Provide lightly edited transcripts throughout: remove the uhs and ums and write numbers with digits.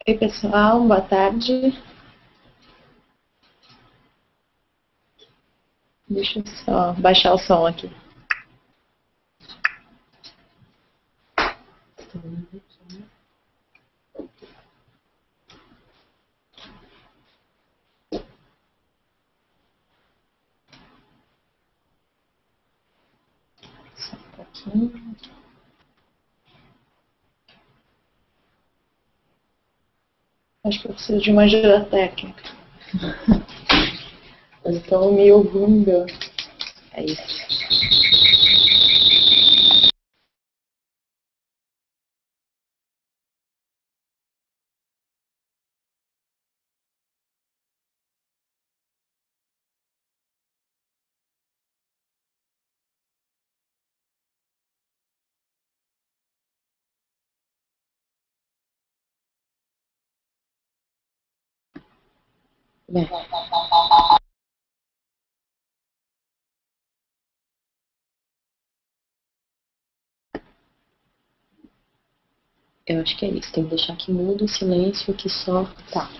Oi, pessoal, boa tarde. Deixa eu só baixar o som aqui. Só um pouquinho. Acho que eu preciso de uma ajuda técnica. Eles estão me ouvindo. É isso. Bem. Eu acho que é isso. Tem que deixar aqui mudo, silêncio, que só... Tá.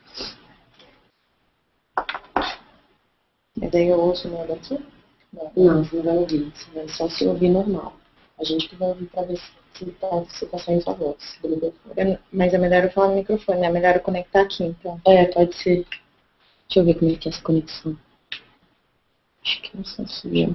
E daí eu ouço o meu daqui? Não, você não vai ouvir. Você vai só se ouvir normal. A gente que vai ouvir pra ver se tá saindo sua voz. Mas é melhor eu falar no microfone, né? É melhor eu conectar aqui, então. É, pode ser. Deixa eu ver como é que é essa conexão. Acho que não sei se viu.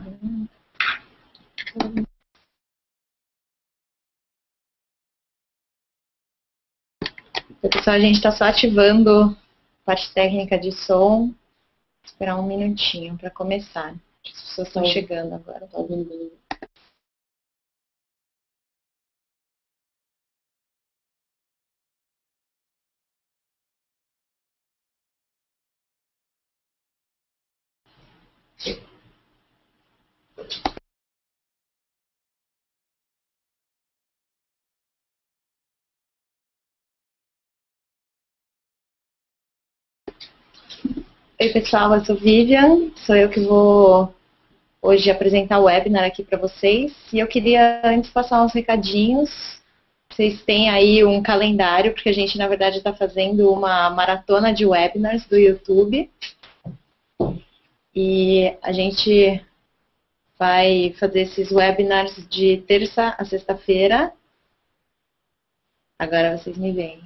Então, pessoal, a gente está só ativando a parte técnica de som. Vou esperar um minutinho para começar. As pessoas estão chegando agora. Tá ouvindo? Oi, pessoal, eu sou Vivian. Sou eu que vou hoje apresentar o webinar aqui para vocês. E eu queria antes passar uns recadinhos. Vocês têm aí um calendário, porque a gente, na verdade, está fazendo uma maratona de webinars do YouTube. E a gente vai fazer esses webinars de terça a sexta-feira. Agora vocês me veem.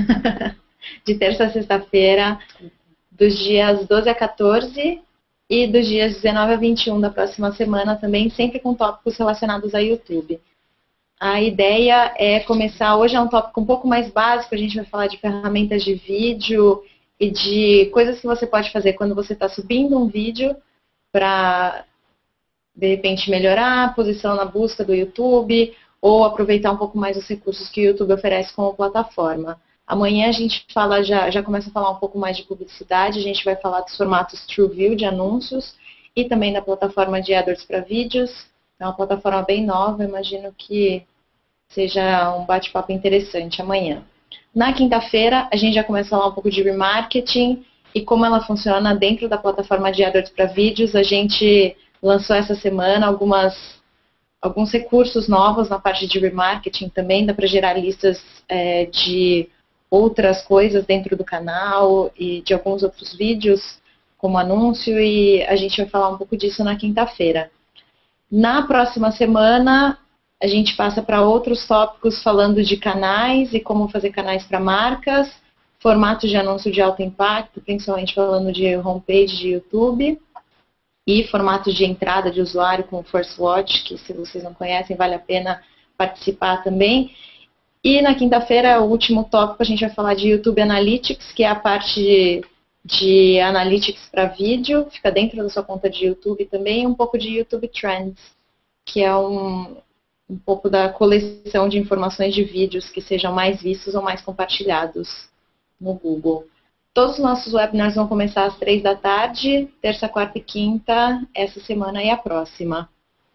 De terça a sexta-feira, dos dias 12 a 14 e dos dias 19 a 21 da próxima semana também, sempre com tópicos relacionados a YouTube. A ideia é começar, hoje é um tópico um pouco mais básico, a gente vai falar de ferramentas de vídeo e de coisas que você pode fazer quando você está subindo um vídeo para, de repente, melhorar a posição na busca do YouTube ou aproveitar um pouco mais os recursos que o YouTube oferece como plataforma. Amanhã a gente fala, já começa a falar um pouco mais de publicidade, a gente vai falar dos formatos TrueView de anúncios e também da plataforma de AdWords para vídeos. É uma plataforma bem nova, imagino que seja um bate-papo interessante amanhã. Na quinta-feira, a gente já começa a falar um pouco de remarketing e como ela funciona dentro da plataforma de AdWords para vídeos. A gente lançou essa semana alguns recursos novos na parte de remarketing também, dá para gerar listas de outras coisas dentro do canal e de alguns outros vídeos como anúncio, e a gente vai falar um pouco disso na quinta-feira. Na próxima semana, a gente passa para outros tópicos falando de canais e como fazer canais para marcas, formatos de anúncio de alto impacto, principalmente falando de homepage de YouTube, e formatos de entrada de usuário com o First Watch, que se vocês não conhecem, vale a pena participar também. E na quinta-feira, o último tópico, a gente vai falar de YouTube Analytics, que é a parte de Analytics para vídeo, fica dentro da sua conta de YouTube também, e um pouco de YouTube Trends, que é um pouco da coleção de informações de vídeos que sejam mais vistos ou mais compartilhados no Google. Todos os nossos webinars vão começar às 3 da tarde, terça, quarta e quinta, essa semana e a próxima.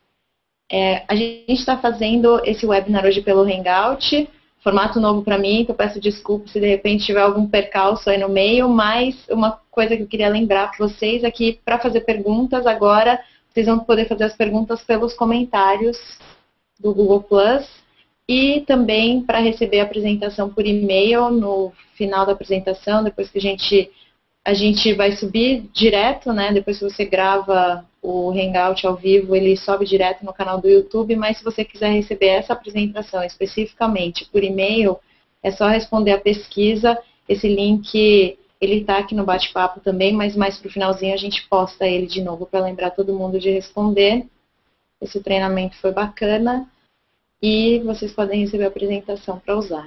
A gente está fazendo esse webinar hoje pelo Hangout, formato novo para mim, então eu peço desculpas se de repente tiver algum percalço aí no meio, mas uma coisa que eu queria lembrar para vocês é que para fazer perguntas agora, vocês vão poder fazer as perguntas pelos comentários do Google+. E também para receber a apresentação por e-mail no final da apresentação, depois que a gente vai subir direto, né? Depois que você grava o Hangout ao vivo, ele sobe direto no canal do YouTube, mas se você quiser receber essa apresentação especificamente por e-mail, é só responder a pesquisa. Esse link, ele está aqui no bate-papo também, mas mais para o finalzinho a gente posta ele de novo para lembrar todo mundo de responder. Esse treinamento foi bacana. E vocês podem receber a apresentação para usar.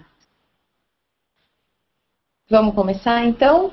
Vamos começar, então?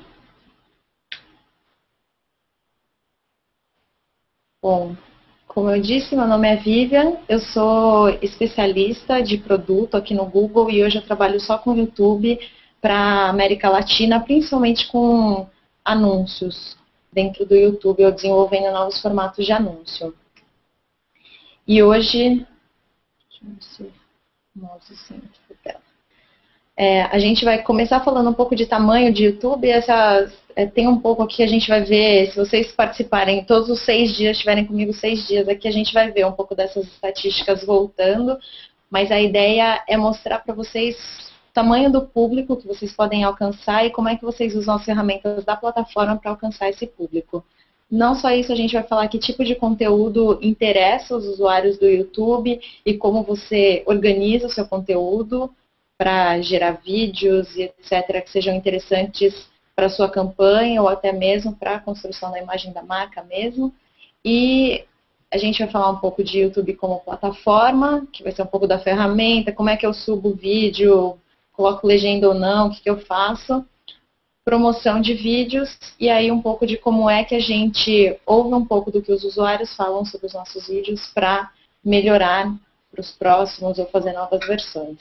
Bom, como eu disse, meu nome é Vivian, eu sou especialista de produto aqui no Google e hoje eu trabalho só com o YouTube para a América Latina, principalmente com anúncios dentro do YouTube, ou desenvolvendo novos formatos de anúncio. E hoje... Deixa eu ver se o mouse sempre for tela. A gente vai começar falando um pouco de tamanho de YouTube. Tem um pouco aqui, a gente vai ver, se vocês participarem todos os 6 dias, estiverem comigo 6 dias aqui, a gente vai ver um pouco dessas estatísticas voltando, mas a ideia é mostrar para vocês o tamanho do público que vocês podem alcançar e como é que vocês usam as ferramentas da plataforma para alcançar esse público. Não só isso, a gente vai falar que tipo de conteúdo interessa os usuários do YouTube e como você organiza o seu conteúdo para gerar vídeos e etc. que sejam interessantes para a sua campanha ou até mesmo para a construção da imagem da marca mesmo. E a gente vai falar um pouco de YouTube como plataforma, que vai ser um pouco da ferramenta, como é que eu subo o vídeo, coloco legenda ou não, o que eu faço. Promoção de vídeos e aí um pouco de como é que a gente ouve um pouco do que os usuários falam sobre os nossos vídeos para melhorar para os próximos ou fazer novas versões.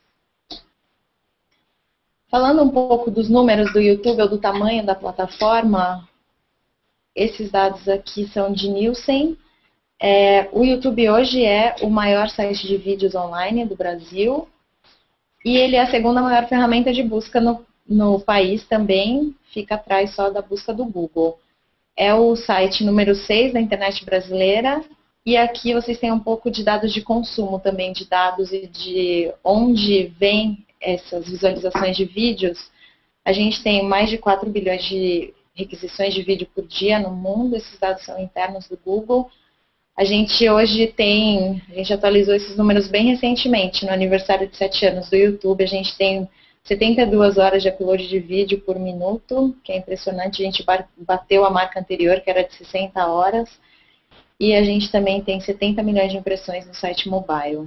Falando um pouco dos números do YouTube ou do tamanho da plataforma, esses dados aqui são de Nielsen. O YouTube hoje é o maior site de vídeos online do Brasil e ele é a segunda maior ferramenta de busca no país também, fica atrás só da busca do Google. É o site número 6 da internet brasileira, e aqui vocês têm um pouco de dados de consumo também, de dados e de onde vem essas visualizações de vídeos. A gente tem mais de 4 bilhões de requisições de vídeo por dia no mundo, esses dados são internos do Google. A gente atualizou esses números bem recentemente, no aniversário de 7 anos do YouTube, a gente tem 72 horas de upload de vídeo por minuto, que é impressionante, a gente bateu a marca anterior, que era de 60 horas, e a gente também tem 70 milhões de impressões no site mobile.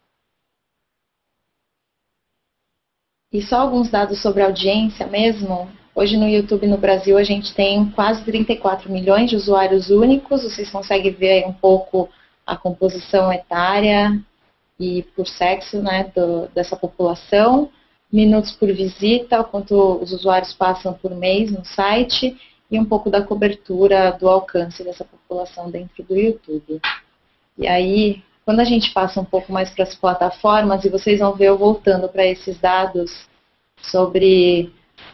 E só alguns dados sobre a audiência mesmo. Hoje no YouTube no Brasil a gente tem quase 34 milhões de usuários únicos, vocês conseguem ver aí um pouco a composição etária e por sexo, né, dessa população. Minutos por visita, o quanto os usuários passam por mês no site e um pouco da cobertura do alcance dessa população dentro do YouTube. E aí, quando a gente passa um pouco mais para as plataformas, e vocês vão ver eu voltando para esses dados sobre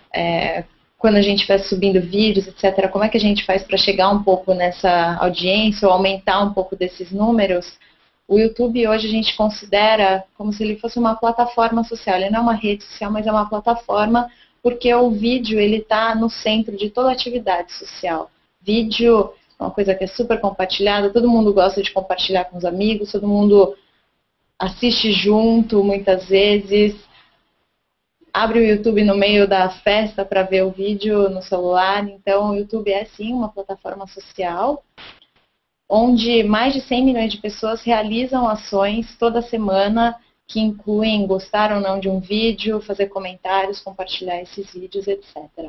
quando a gente vai subindo vídeos, etc., como é que a gente faz para chegar um pouco nessa audiência ou aumentar um pouco desses números. O YouTube hoje a gente considera como se ele fosse uma plataforma social. Ele não é uma rede social, mas é uma plataforma porque o vídeo ele está no centro de toda atividade social. Vídeo é uma coisa que é super compartilhada, todo mundo gosta de compartilhar com os amigos, todo mundo assiste junto muitas vezes, abre o YouTube no meio da festa para ver o vídeo no celular. Então o YouTube é sim uma plataforma social, onde mais de 100 milhões de pessoas realizam ações toda semana que incluem gostar ou não de um vídeo, fazer comentários, compartilhar esses vídeos, etc.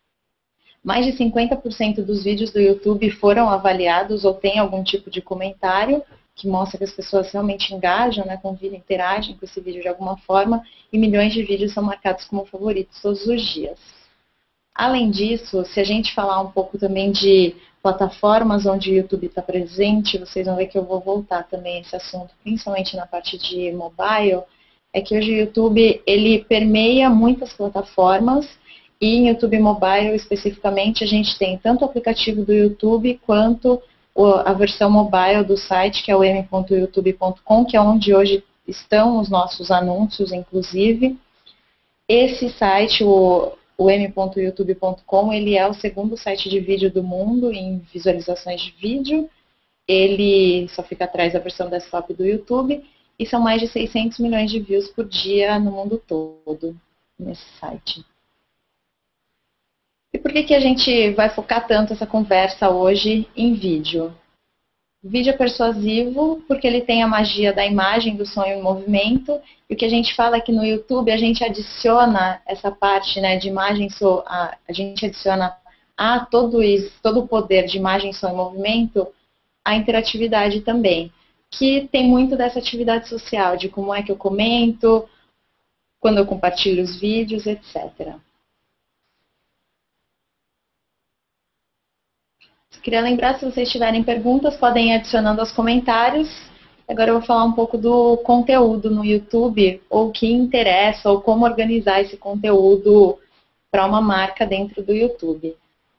Mais de 50% dos vídeos do YouTube foram avaliados ou têm algum tipo de comentário, que mostra que as pessoas realmente engajam, né, com o vídeo, interagem com esse vídeo de alguma forma, e milhões de vídeos são marcados como favoritos todos os dias. Além disso, se a gente falar um pouco também de plataformas onde o YouTube está presente, vocês vão ver que eu vou voltar também a esse assunto, principalmente na parte de mobile, é que hoje o YouTube ele permeia muitas plataformas, e em YouTube Mobile especificamente a gente tem tanto o aplicativo do YouTube quanto a versão mobile do site, que é o m.youtube.com, que é onde hoje estão os nossos anúncios, inclusive. Esse site, o m.youtube.com, ele é o segundo site de vídeo do mundo em visualizações de vídeo. Ele só fica atrás da versão desktop do YouTube e são mais de 600 milhões de views por dia no mundo todo nesse site. E por que a gente vai focar tanto essa conversa hoje em vídeo? O vídeo é persuasivo porque ele tem a magia da imagem, do som e do movimento. E o que a gente fala é que no YouTube a gente adiciona essa parte, né, de imagem, a gente adiciona a todo o poder de imagem, som e movimento, a interatividade também, que tem muito dessa atividade social, de como é que eu comento, quando eu compartilho os vídeos, etc. Queria lembrar, se vocês tiverem perguntas, podem ir adicionando aos comentários. Agora eu vou falar um pouco do conteúdo no YouTube, ou o que interessa, ou como organizar esse conteúdo para uma marca dentro do YouTube.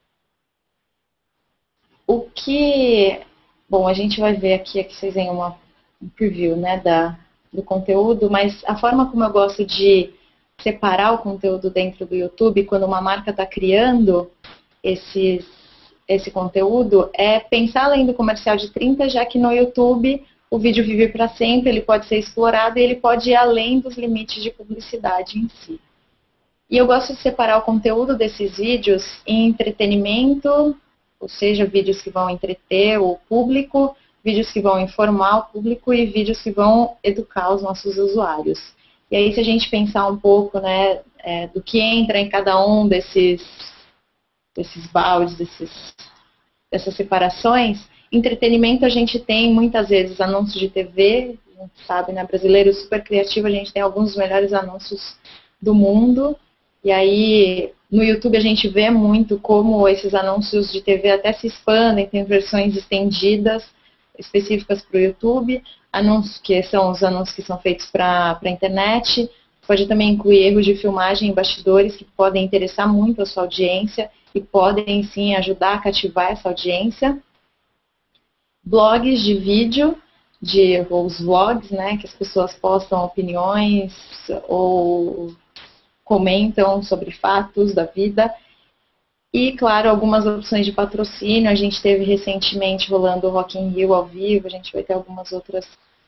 Bom, a gente vai ver aqui que vocês têm um preview, né, do conteúdo, mas a forma como eu gosto de separar o conteúdo dentro do YouTube, quando uma marca está criando esse conteúdo, é pensar além do comercial de 30, já que no YouTube o vídeo vive para sempre, ele pode ser explorado e ele pode ir além dos limites de publicidade em si. E eu gosto de separar o conteúdo desses vídeos em entretenimento, ou seja, vídeos que vão entreter o público, vídeos que vão informar o público e vídeos que vão educar os nossos usuários. E aí, se a gente pensar um pouco, né, do que entra em cada um desses baldes, dessas separações, entretenimento a gente tem muitas vezes anúncios de TV, a gente sabe, né, brasileiro super criativo, a gente tem alguns dos melhores anúncios do mundo. E aí, no YouTube a gente vê muito como esses anúncios de TV até se expandem, tem versões estendidas, específicas para o YouTube, anúncios que são os anúncios que são feitos para a internet, pode também incluir erros de filmagem em bastidores que podem interessar muito a sua audiência e podem, sim, ajudar a cativar essa audiência. Blogs de vídeo, os vlogs, né, que as pessoas postam opiniões ou comentam sobre fatos da vida. E, claro, algumas opções de patrocínio. A gente teve recentemente rolando o Rock in Rio ao vivo, a gente vai ter alguns outros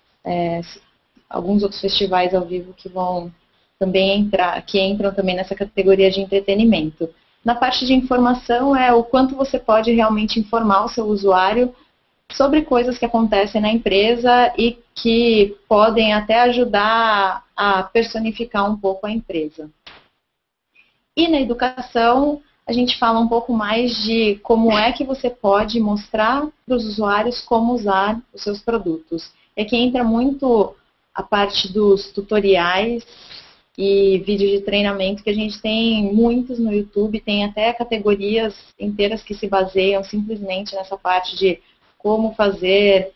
festivais ao vivo que vão também entram também nessa categoria de entretenimento. Na parte de informação é o quanto você pode realmente informar o seu usuário sobre coisas que acontecem na empresa e que podem até ajudar a personificar um pouco a empresa. E na educação, a gente fala um pouco mais de como é que você pode mostrar para os usuários como usar os seus produtos. É que entra muito a parte dos tutoriais e vídeos de treinamento, que a gente tem muitos no YouTube, tem até categorias inteiras que se baseiam simplesmente nessa parte de como fazer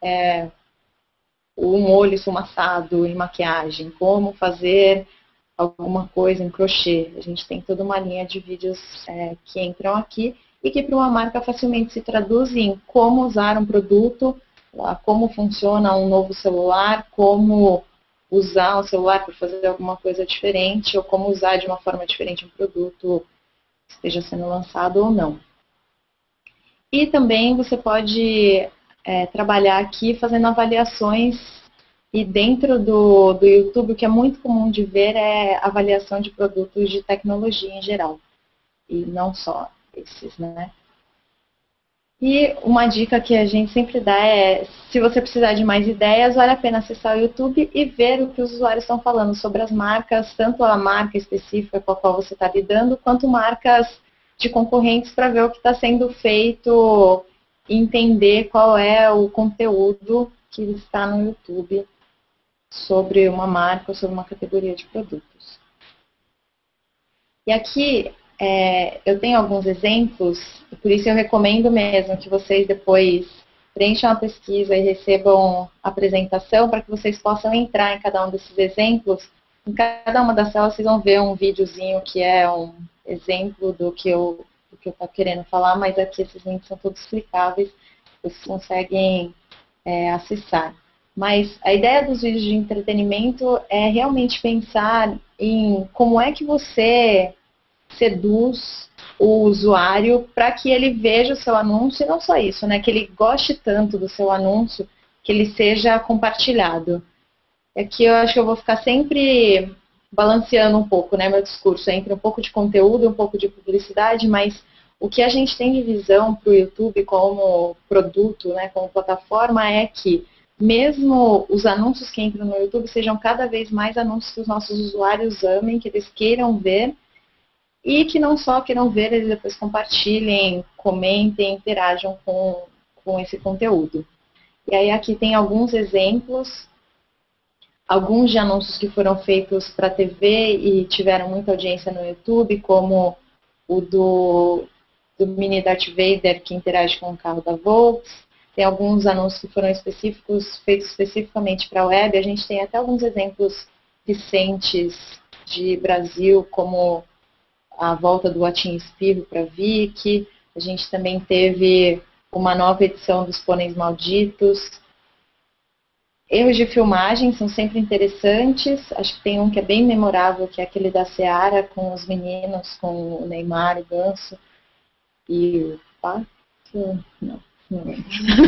um olho esfumaçado em maquiagem, como fazer alguma coisa em crochê. A gente tem toda uma linha de vídeos que entram aqui e que para uma marca facilmente se traduz em como usar um produto, como funciona um novo celular, como usar um celular para fazer alguma coisa diferente ou como usar de uma forma diferente um produto que esteja sendo lançado ou não. E também você pode trabalhar aqui fazendo avaliações. E dentro do YouTube, o que é muito comum de ver é avaliação de produtos de tecnologia em geral. E não só esses, né? E uma dica que a gente sempre dá é, se você precisar de mais ideias, vale a pena acessar o YouTube e ver o que os usuários estão falando sobre as marcas, tanto a marca específica com a qual você está lidando, quanto marcas de concorrentes para ver o que está sendo feito e entender qual é o conteúdo que está no YouTube sobre uma marca ou sobre uma categoria de produtos. E aqui eu tenho alguns exemplos, e por isso eu recomendo mesmo que vocês depois preencham a pesquisa e recebam a apresentação para que vocês possam entrar em cada um desses exemplos. Em cada uma das salas vocês vão ver um videozinho que é um exemplo do que eu estou querendo falar, mas aqui esses links são todos clicáveis, vocês conseguem acessar. Mas a ideia dos vídeos de entretenimento é realmente pensar em como é que você seduz o usuário para que ele veja o seu anúncio, e não só isso, né? Que ele goste tanto do seu anúncio, que ele seja compartilhado. Aqui eu acho que eu vou ficar sempre balanceando um pouco, né, meu discurso, entre um pouco de conteúdo e um pouco de publicidade, mas o que a gente tem de visão para o YouTube como produto, né, como plataforma, é que mesmo os anúncios que entram no YouTube sejam cada vez mais anúncios que os nossos usuários amem, que eles queiram ver, e que não só queiram ver, eles depois compartilhem, comentem, interajam com esse conteúdo. E aí aqui tem alguns exemplos, alguns de anúncios que foram feitos para TV e tiveram muita audiência no YouTube, como o do mini Darth Vader que interage com o carro da Volks. Tem alguns anúncios que foram feitos especificamente para a web. A gente tem até alguns exemplos recentes de Brasil, como a volta do Atim Espirro para Vic. A gente também teve uma nova edição dos Pôneis Malditos. Erros de filmagem são sempre interessantes. Acho que tem um que é bem memorável, que é aquele da Seara, com os meninos, com o Neymar, o Ganso e o Pato. Não lembro.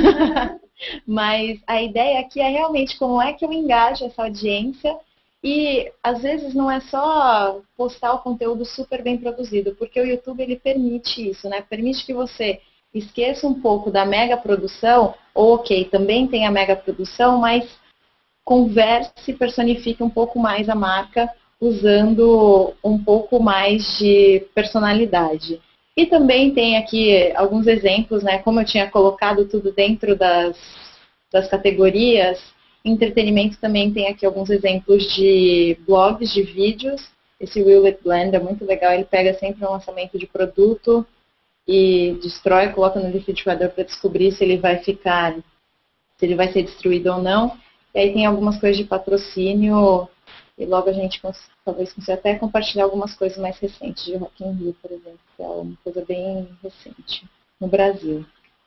Mas a ideia aqui é realmente como é que eu engajo essa audiência. E às vezes não é só postar o conteúdo super bem produzido, porque o YouTube ele permite isso, né? Permite que você esqueça um pouco da mega produção, ou ok, também tem a mega produção, mas converse e personifique um pouco mais a marca, usando um pouco mais de personalidade. E também tem aqui alguns exemplos, né? Como eu tinha colocado tudo dentro das categorias, entretenimento também tem aqui alguns exemplos de blogs, de vídeos. Esse Will It Blend é muito legal, ele pega sempre um lançamento de produto e destrói, coloca no liquidificador para descobrir se ele vai ficar, se ele vai ser destruído ou não. E aí tem algumas coisas de patrocínio, e logo a gente talvez consiga até compartilhar algumas coisas mais recentes de Rock in Rio, por exemplo, que é uma coisa bem recente no Brasil.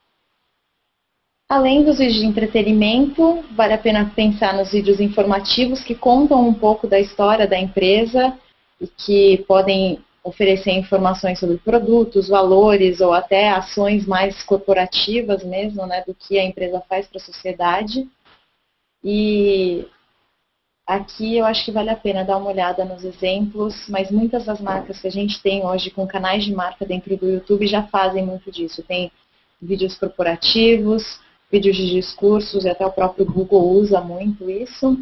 Além dos vídeos de entretenimento, vale a pena pensar nos vídeos informativos que contam um pouco da história da empresa e que podem oferecer informações sobre produtos, valores ou até ações mais corporativas mesmo, né, do que a empresa faz para a sociedade. E aqui eu acho que vale a pena dar uma olhada nos exemplos, mas muitas das marcas que a gente tem hoje com canais de marca dentro do YouTube já fazem muito disso. Tem vídeos corporativos, vídeos de discursos, e até o próprio Google usa muito isso.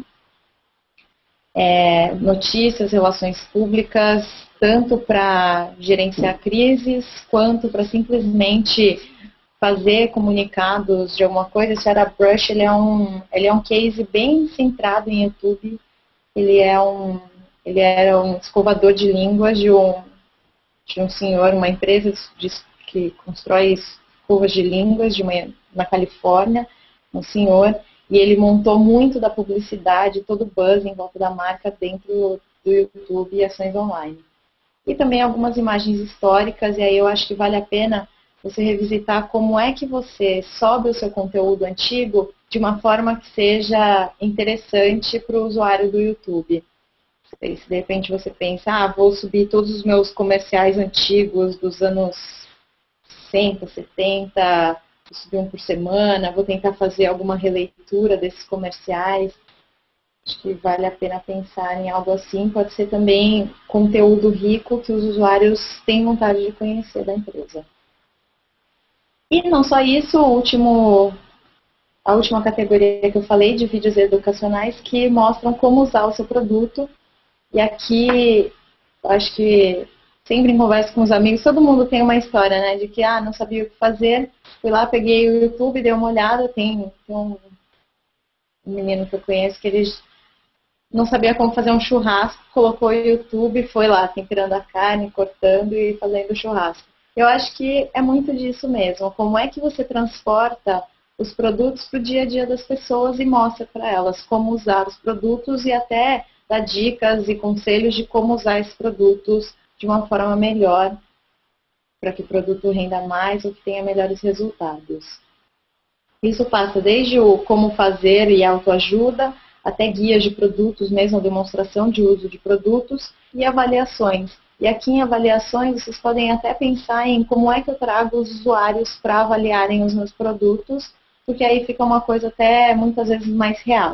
Notícias, relações públicas, tanto para gerenciar crises, quanto para simplesmente fazer comunicados de alguma coisa. Esse Airbrush, ele é um case bem centrado em YouTube. Ele era um escovador de línguas de um senhor, uma empresa que constrói escovas de línguas na Califórnia, um senhor, e ele montou muito da publicidade, todo o buzz em volta da marca dentro do YouTube e ações online. E também algumas imagens históricas, e aí eu acho que vale a pena você revisitar como é que você sobe o seu conteúdo antigo de uma forma que seja interessante para o usuário do YouTube. Se de repente você pensa, vou subir todos os meus comerciais antigos dos anos 60, 70, vou subir um por semana, vou tentar fazer alguma releitura desses comerciais. Acho que vale a pena pensar em algo assim. Pode ser também conteúdo rico que os usuários têm vontade de conhecer da empresa. E não só isso, a última categoria que eu falei de vídeos educacionais que mostram como usar o seu produto. E aqui, acho que sempre em conversa com os amigos, todo mundo tem uma história, né? De que, não sabia o que fazer, fui lá, peguei o YouTube, dei uma olhada, tem um menino que eu conheço que ele não sabia como fazer um churrasco, colocou o YouTube, foi lá temperando a carne, cortando e fazendo o churrasco. Eu acho que é muito disso mesmo. Como é que você transporta os produtos para o dia a dia das pessoas e mostra para elas como usar os produtos e até dá dicas e conselhos de como usar esses produtos de uma forma melhor para que o produto renda mais ou que tenha melhores resultados. Isso passa desde o como fazer e autoajuda, até guias de produtos, mesmo demonstração de uso de produtos e avaliações. E aqui em avaliações, vocês podem até pensar em como é que eu trago os usuários para avaliarem os meus produtos, porque aí fica uma coisa até muitas vezes mais real.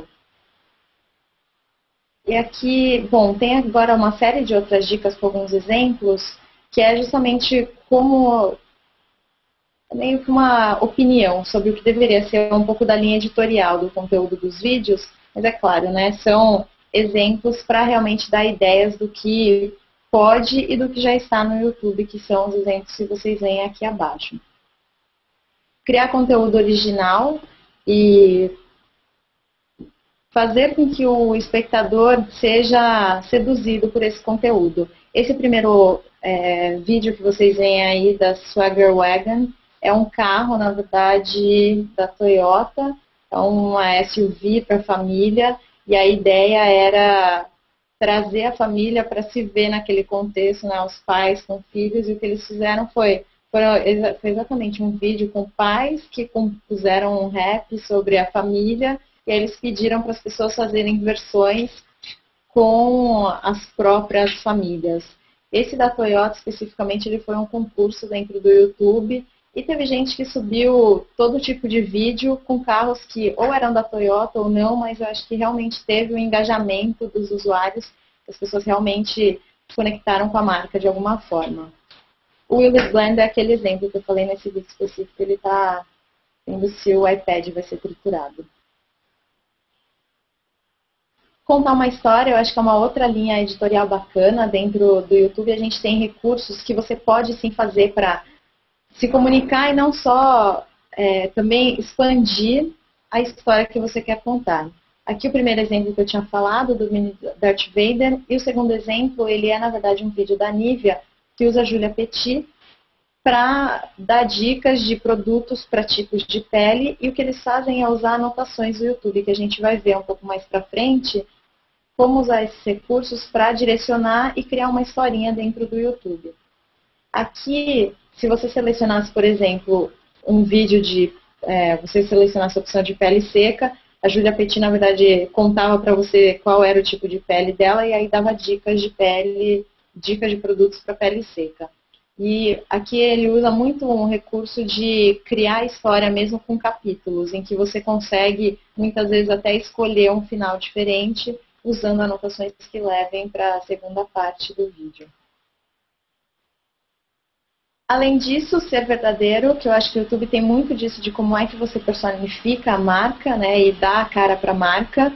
E aqui, bom, tem agora uma série de outras dicas com alguns exemplos, que é justamente como meio que uma opinião sobre o que deveria ser um pouco da linha editorial do conteúdo dos vídeos, mas é claro, né, são exemplos para realmente dar ideias do que pode e do que já está no YouTube, que são os exemplos que vocês veem aqui abaixo. Criar conteúdo original e fazer com que o espectador seja seduzido por esse conteúdo. Esse primeiro vídeo que vocês veem aí da Swagger Wagon é um carro, na verdade, da Toyota, é uma SUV para a família, e a ideia era trazer a família para se ver naquele contexto, né, os pais com filhos, e o que eles fizeram foi exatamente um vídeo com pais que compuseram um rap sobre a família, e aí eles pediram para as pessoas fazerem versões com as próprias famílias. Esse da Toyota, especificamente, ele foi um concurso dentro do YouTube, e teve gente que subiu todo tipo de vídeo com carros que ou eram da Toyota ou não, mas eu acho que realmente teve um engajamento dos usuários, as pessoas realmente se conectaram com a marca de alguma forma. O Willis Blend é aquele exemplo que eu falei nesse vídeo específico, ele está vendo se o iPad vai ser triturado. Contar uma história, eu acho que é uma outra linha editorial bacana dentro do YouTube. A gente tem recursos que você pode sim fazer para se comunicar e não só também expandir a história que você quer contar. Aqui o primeiro exemplo que eu tinha falado, do mini Darth Vader, e o segundo exemplo, ele é na verdade um vídeo da Nivea, que usa a Julia Petit para dar dicas de produtos para tipos de pele, e o que eles fazem é usar anotações do YouTube, que a gente vai ver um pouco mais para frente, como usar esses recursos para direcionar e criar uma historinha dentro do YouTube. Aqui, se você selecionasse, por exemplo, um vídeo de... você selecionasse a opção de pele seca, a Julia Petit, na verdade, contava para você qual era o tipo de pele dela e aí dava dicas de pele, dicas de produtos para pele seca. E aqui ele usa muito um recurso de criar história mesmo com capítulos, em que você consegue, muitas vezes, até escolher um final diferente, usando anotações que levem para a segunda parte do vídeo. Além disso, ser verdadeiro, que eu acho que o YouTube tem muito disso de como é que você personifica a marca, né, e dá a cara para a marca.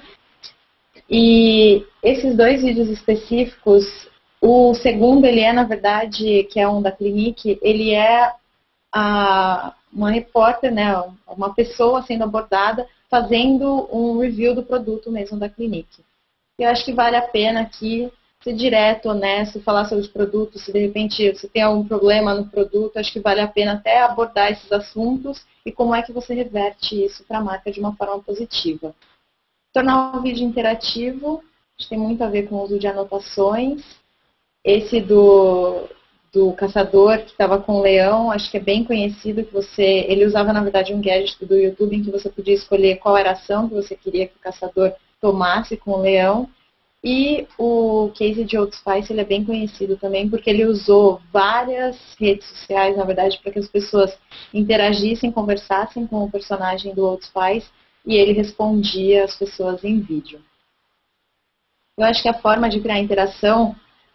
E esses dois vídeos específicos, o segundo, ele é, na verdade, que é um da Clinique, ele é uma repórter, né, uma pessoa sendo abordada, fazendo um review do produto mesmo da Clinique. Eu acho que vale a pena aqui ser direto, honesto, falar sobre os produtos, se de repente você tem algum problema no produto, acho que vale a pena até abordar esses assuntos e como é que você reverte isso para a marca de uma forma positiva. Tornar o vídeo interativo, acho que tem muito a ver com o uso de anotações. Esse do caçador que estava com o leão, acho que é bem conhecido, que ele usava na verdade um gadget do YouTube em que você podia escolher qual era a ação que você queria que o caçador tomasse com o leão. E o case de Old Spice, ele é bem conhecido também, porque ele usou várias redes sociais, na verdade, para que as pessoas interagissem, conversassem com o personagem do Old Spice, e ele respondia as pessoas em vídeo. Eu acho que a forma de criar interação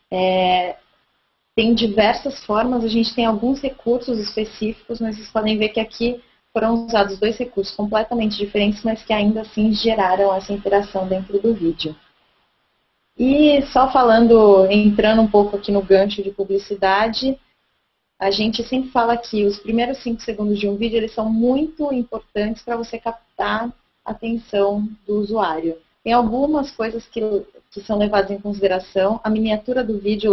tem diversas formas, a gente tem alguns recursos específicos, mas vocês podem ver que aqui foram usados dois recursos completamente diferentes, mas que ainda assim geraram essa interação dentro do vídeo. E só entrando um pouco aqui no gancho de publicidade, a gente sempre fala que os primeiros 5 segundos de um vídeo, eles são muito importantes para você captar a atenção do usuário. Tem algumas coisas que são levadas em consideração. A miniatura do vídeo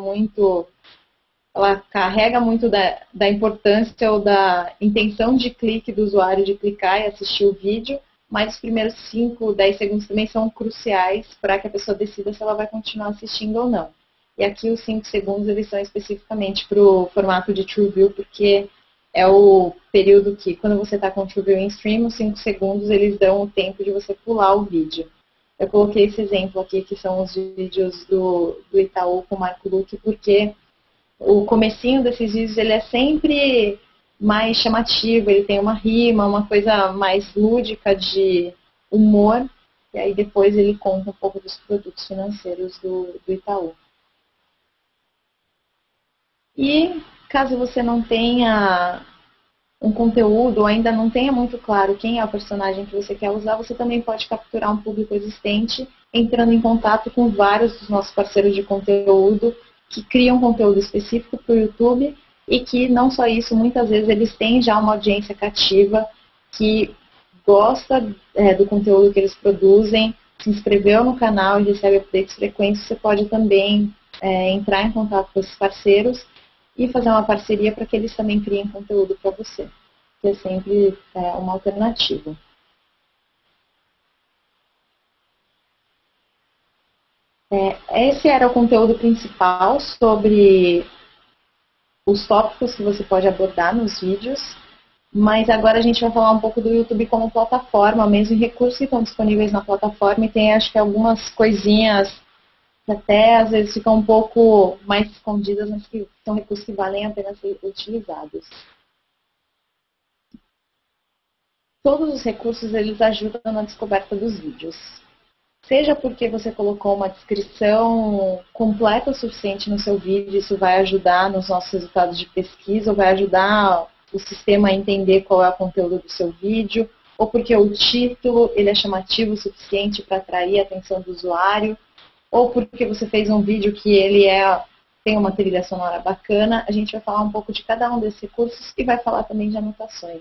ela carrega muito da importância ou da intenção de clique do usuário de clicar e assistir o vídeo, mas os primeiros 5, 10 segundos também são cruciais para que a pessoa decida se ela vai continuar assistindo ou não. E aqui os 5 segundos eles são especificamente para o formato de TrueView, porque é o período que, quando você está com o True Viewing Stream, os 5 segundos eles dão o tempo de você pular o vídeo. Eu coloquei esse exemplo aqui, que são os vídeos do Itaú com o Marco Luque, porque o comecinho desses vídeos ele é sempre mais chamativo, ele tem uma rima, uma coisa mais lúdica de humor, e aí depois ele conta um pouco dos produtos financeiros do Itaú. E caso você não tenha um conteúdo ou ainda não tenha muito claro quem é o personagem que você quer usar, você também pode capturar um público existente entrando em contato com vários dos nossos parceiros de conteúdo que criam conteúdo específico para o YouTube e que não só isso, muitas vezes eles têm já uma audiência cativa que gosta do conteúdo que eles produzem, se inscreveu no canal e recebe updates frequentes. Você pode também entrar em contato com esses parceiros e fazer uma parceria para que eles também criem conteúdo para você, que é sempre uma alternativa. Esse era o conteúdo principal sobre os tópicos que você pode abordar nos vídeos, mas agora a gente vai falar um pouco do YouTube como plataforma, mesmo em recursos que estão disponíveis na plataforma, e tem acho que algumas coisinhas que até às vezes ficam um pouco mais escondidas, mas que são recursos que valem a pena ser utilizados. Todos os recursos eles ajudam na descoberta dos vídeos. Seja porque você colocou uma descrição completa o suficiente no seu vídeo, isso vai ajudar nos nossos resultados de pesquisa, ou vai ajudar o sistema a entender qual é o conteúdo do seu vídeo, ou porque o título ele é chamativo o suficiente para atrair a atenção do usuário, ou porque você fez um vídeo que ele tem uma trilha sonora bacana. A gente vai falar um pouco de cada um desses recursos e vai falar também de anotações.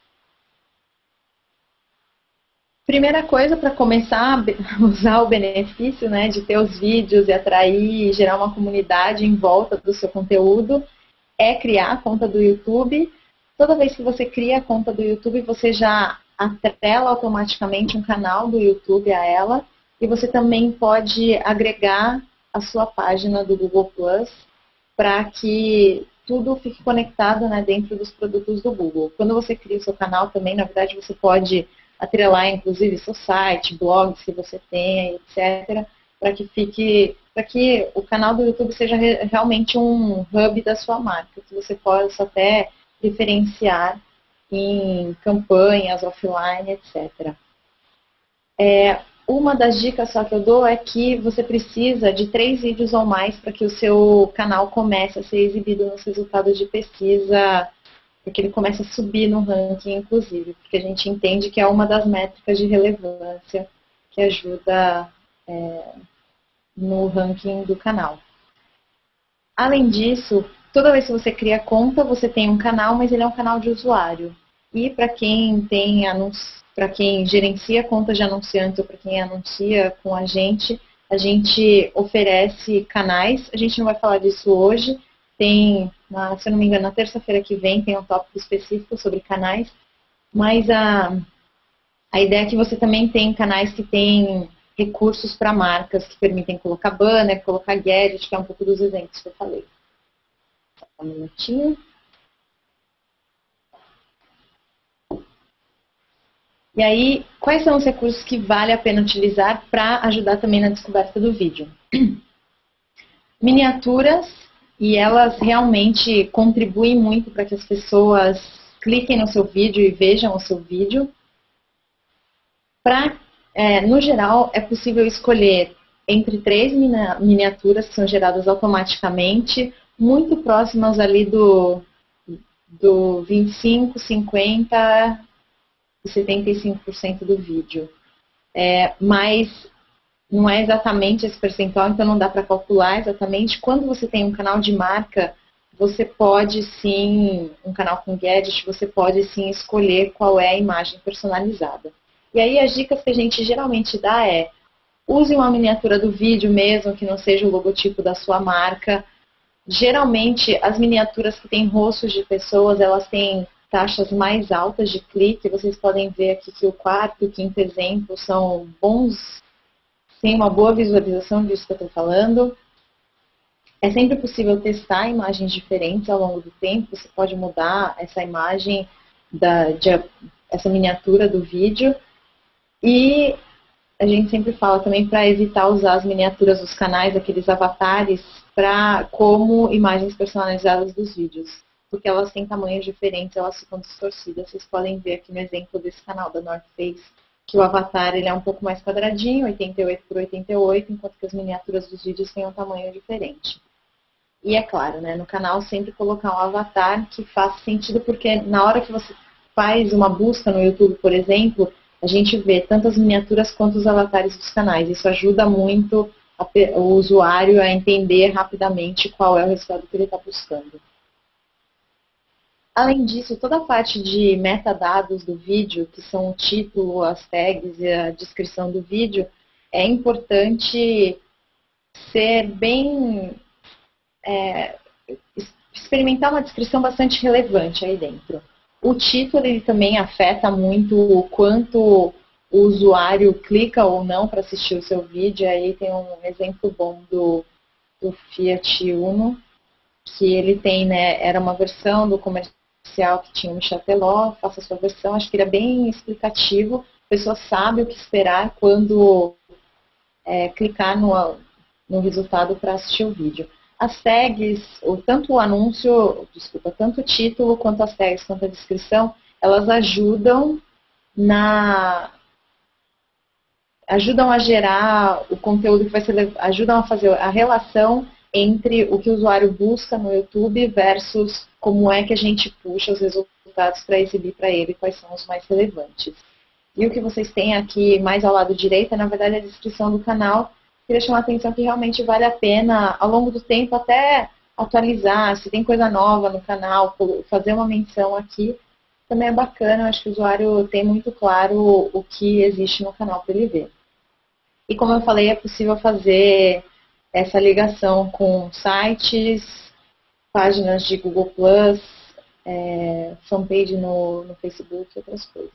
Primeira coisa, para começar a usar o benefício de ter os vídeos e atrair e gerar uma comunidade em volta do seu conteúdo, é criar a conta do YouTube. Toda vez que você cria a conta do YouTube, você já atrela automaticamente um canal do YouTube a ela. E você também pode agregar a sua página do Google Plus para que tudo fique conectado dentro dos produtos do Google. Quando você cria o seu canal também, na verdade, você pode atrelar, inclusive, seu site, blogs que você tenha, etc., para que o canal do YouTube seja realmente um hub da sua marca, que você possa até diferenciar em campanhas, offline, etc. Uma das dicas só que eu dou é que você precisa de 3 vídeos ou mais para que o seu canal comece a ser exibido nos resultados de pesquisa, para que ele comece a subir no ranking, inclusive, porque a gente entende que é uma das métricas de relevância que ajuda no ranking do canal. Além disso, toda vez que você cria conta, você tem um canal, mas ele é um canal de usuário. E para quem para quem gerencia conta de anunciante ou para quem anuncia com a gente oferece canais. A gente não vai falar disso hoje. Se eu não me engano, na terça-feira que vem tem um tópico específico sobre canais. Mas a ideia é que você também tem canais que têm recursos para marcas, que permitem colocar banner, colocar gadget, que é um pouco dos exemplos que eu falei. Só um minutinho. E aí, quais são os recursos que vale a pena utilizar para ajudar também na descoberta do vídeo? Miniaturas, e elas realmente contribuem muito para que as pessoas cliquem no seu vídeo e vejam o seu vídeo. No geral, é possível escolher entre 3 miniaturas que são geradas automaticamente, muito próximas ali do 25, 50 e 75% do vídeo. Mas não é exatamente esse percentual, então não dá para calcular exatamente. Quando você tem um canal de marca, você pode sim, um canal com gadget, você pode sim escolher qual é a imagem personalizada. E aí as dicas que a gente geralmente dá use uma miniatura do vídeo mesmo, que não seja o logotipo da sua marca. Geralmente as miniaturas que têm rostos de pessoas, elas têm taxas mais altas de clique. Vocês podem ver aqui que o quarto e o quinto exemplo são bons, tem uma boa visualização disso que eu estou falando. É sempre possível testar imagens diferentes ao longo do tempo. Você pode mudar essa imagem, essa miniatura do vídeo. E a gente sempre fala também para evitar usar as miniaturas dos canais, aqueles avatares, como imagens personalizadas dos vídeos. Porque elas têm tamanhos diferentes, elas ficam distorcidas. Vocês podem ver aqui no exemplo desse canal da North Face, que o avatar ele é um pouco mais quadradinho, 88 por 88, enquanto que as miniaturas dos vídeos têm um tamanho diferente. E é claro, né, no canal sempre colocar um avatar que faça sentido, porque na hora que você faz uma busca no YouTube, por exemplo, a gente vê tanto as miniaturas quanto os avatares dos canais. Isso ajuda muito o usuário a entender rapidamente qual é o resultado que ele está buscando. Além disso, toda a parte de metadados do vídeo, que são o título, as tags e a descrição do vídeo, é importante ser bem... experimentar uma descrição bastante relevante aí dentro. O título ele também afeta muito o quanto o usuário clica ou não para assistir o seu vídeo. Aí tem um exemplo bom do Fiat Uno, que ele tem, né, era uma versão do comercial que tinha o Michel Teló, faça a sua versão, acho que ele é bem explicativo, a pessoa sabe o que esperar quando clicar no resultado para assistir o vídeo. As tags, tanto o anúncio, tanto o título quanto as tags, quanto a descrição, elas ajudam a gerar o conteúdo que vai ser, ajudam a fazer a relação entre o que o usuário busca no YouTube versus como é que a gente puxa os resultados para exibir para ele, quais são os mais relevantes. E o que vocês têm aqui mais ao lado direito é, na verdade, a descrição do canal. Queria chamar a atenção que realmente vale a pena, ao longo do tempo, até atualizar, se tem coisa nova no canal, fazer uma menção aqui, também é bacana. Eu acho que o usuário tem muito claro o que existe no canal para ele ver. E como eu falei, é possível fazer essa ligação com sites, páginas de Google+, fanpage no Facebook e outras coisas.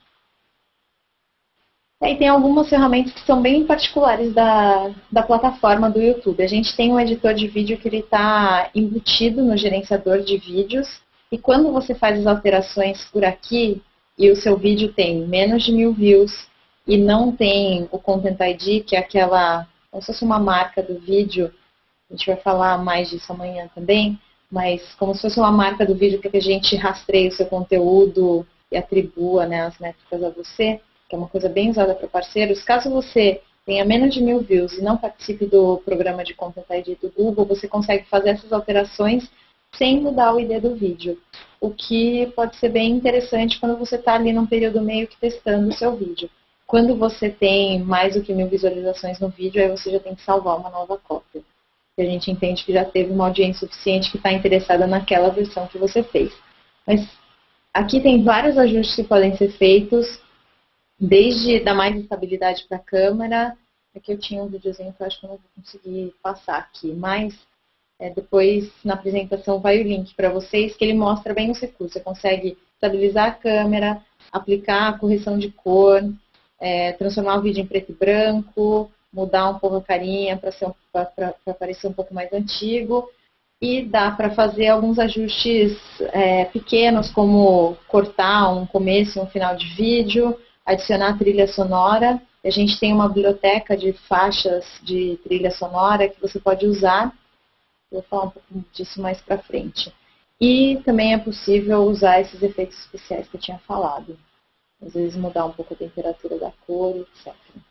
E tem algumas ferramentas que são bem particulares da plataforma do YouTube. A gente tem um editor de vídeo que ele está embutido no gerenciador de vídeos, e quando você faz as alterações por aqui, e o seu vídeo tem menos de 1000 views, e não tem o Content ID, que é aquela, como se fosse uma marca do vídeo, a gente vai falar mais disso amanhã também, mas como se fosse uma marca do vídeo que a gente rastreie o seu conteúdo e atribua, né, as métricas a você, que é uma coisa bem usada para parceiros. Caso você tenha menos de 1000 views e não participe do programa de Content ID do Google, você consegue fazer essas alterações sem mudar o ID do vídeo, o que pode ser bem interessante quando você está ali num período meio que testando o seu vídeo. Quando você tem mais do que 1000 visualizações no vídeo, aí você já tem que salvar uma nova cópia. E a gente entende que já teve uma audiência suficiente que está interessada naquela versão que você fez. Mas aqui tem vários ajustes que podem ser feitos, desde dar mais estabilidade para a câmera. Aqui eu tinha um videozinho que eu acho que eu não vou conseguir passar aqui, mas depois na apresentação vai o link para vocês, que ele mostra bem os recursos. Você consegue estabilizar a câmera, aplicar a correção de cor, transformar o vídeo em preto e branco, mudar um pouco a carinha para parecer um pouco mais antigo. E dá para fazer alguns ajustes pequenos, como cortar um começo e um final de vídeo, adicionar trilha sonora. A gente tem uma biblioteca de faixas de trilha sonora que você pode usar. Vou falar um pouco disso mais para frente. E também é possível usar esses efeitos especiais que eu tinha falado. Às vezes mudar um pouco a temperatura da cor, etc.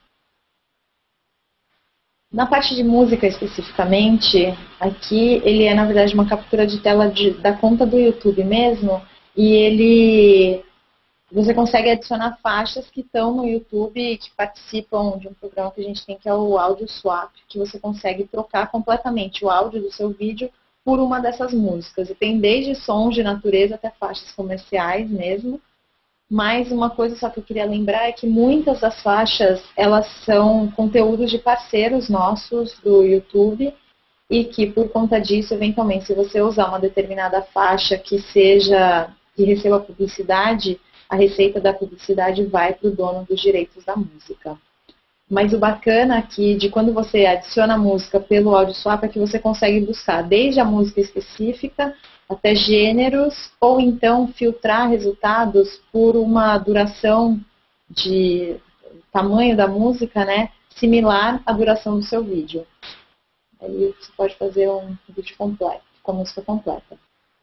Na parte de música especificamente, aqui ele é na verdade uma captura de tela da conta do YouTube mesmo, e você consegue adicionar faixas que estão no YouTube e que participam de um programa que a gente tem, que é o Audio Swap, que você consegue trocar completamente o áudio do seu vídeo por uma dessas músicas. E tem desde sons de natureza até faixas comerciais mesmo. Mas uma coisa só que eu queria lembrar é que muitas das faixas, elas são conteúdos de parceiros nossos do YouTube, e que por conta disso, eventualmente, se você usar uma determinada faixa que receba publicidade, a receita da publicidade vai para o dono dos direitos da música. Mas o bacana aqui de quando você adiciona a música pelo AudioSwap é que você consegue buscar desde a música específica até gêneros, ou então filtrar resultados por uma duração de tamanho da música, né, similar à duração do seu vídeo. Aí você pode fazer um vídeo completo, com a música completa.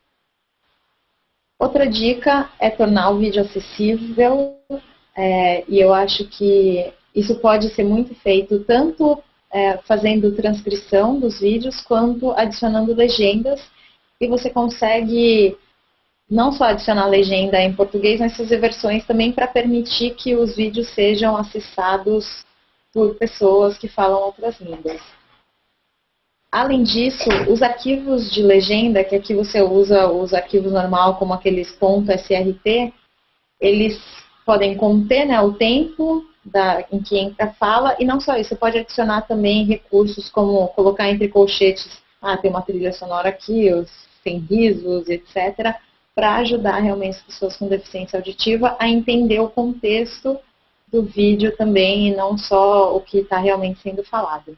Outra dica é tornar o vídeo acessível, e eu acho que isso pode ser muito feito tanto fazendo transcrição dos vídeos, quanto adicionando legendas, e você consegue não só adicionar legenda em português, mas fazer versões também para permitir que os vídeos sejam acessados por pessoas que falam outras línguas. Além disso, os arquivos de legenda, que aqui você usa os arquivos normal, como aqueles .srt, eles podem conter, né, o tempo em que entra a fala, e não só isso, você pode adicionar também recursos como colocar entre colchetes, tem uma trilha sonora aqui, os sem risos, etc., para ajudar realmente as pessoas com deficiência auditiva a entender o contexto do vídeo também, e não só o que está realmente sendo falado.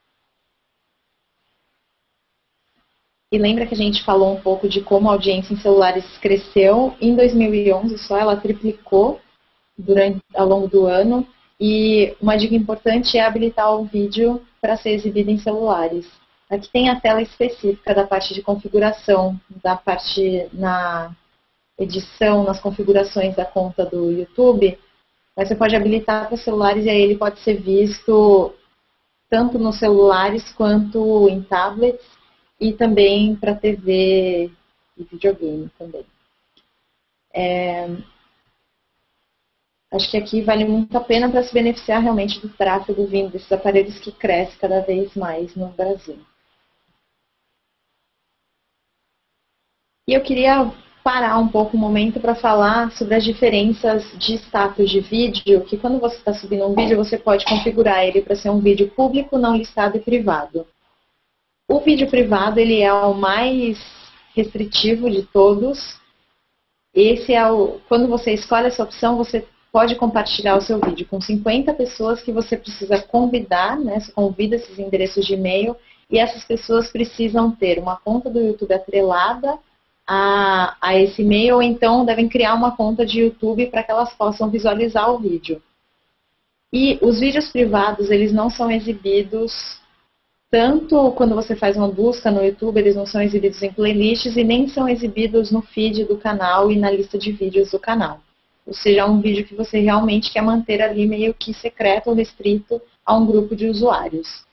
E lembra que a gente falou um pouco de como a audiência em celulares cresceu? Em 2011 só, ela triplicou ao longo do ano. E uma dica importante é habilitar o vídeo para ser exibido em celulares. Aqui tem a tela específica da parte de configuração, da parte na edição, nas configurações da conta do YouTube. Mas você pode habilitar para celulares e aí ele pode ser visto tanto nos celulares quanto em tablets. E também para TV e videogame também. Acho que aqui vale muito a pena para se beneficiar realmente do tráfego vindo desses aparelhos que cresce cada vez mais no Brasil. E eu queria parar um pouco o momento para falar sobre as diferenças de status de vídeo, que quando você está subindo um vídeo, você pode configurar ele para ser um vídeo público, não listado e privado. O vídeo privado, ele é o mais restritivo de todos. Quando você escolhe essa opção, você pode compartilhar o seu vídeo com 50 pessoas que você precisa convidar, né? Você convida esses endereços de e-mail, e essas pessoas precisam ter uma conta do YouTube atrelada a esse e-mail, ou então devem criar uma conta de YouTube para que elas possam visualizar o vídeo. E os vídeos privados, eles não são exibidos tanto quando você faz uma busca no YouTube, eles não são exibidos em playlists e nem são exibidos no feed do canal e na lista de vídeos do canal. Ou seja, é um vídeo que você realmente quer manter ali meio que secreto ou restrito a um grupo de usuários.